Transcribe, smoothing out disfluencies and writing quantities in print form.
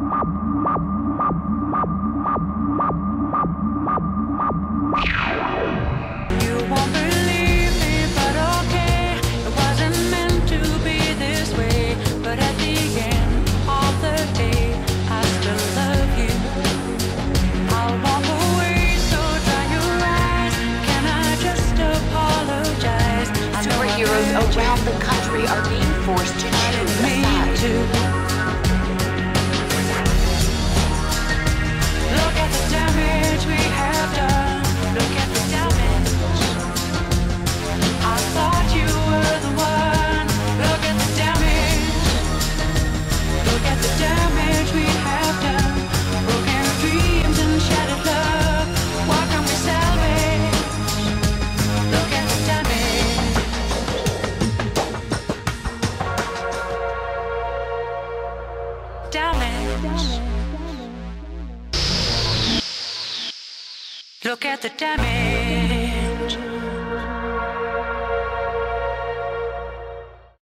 You won't believe me, but okay. It wasn't meant to be this way. But at the end of the day, I still love you. I'll walk away, so dry your eyes. Can I just apologize? Superheroes around the country are being forced to choose a side. Look at the damage we have done. Look at the damage. I thought you were the one. Look at the damage. Look at the damage we have done. Broken dreams and shattered love. What can we salvage? Look at the damage. Damage. Look at the damage.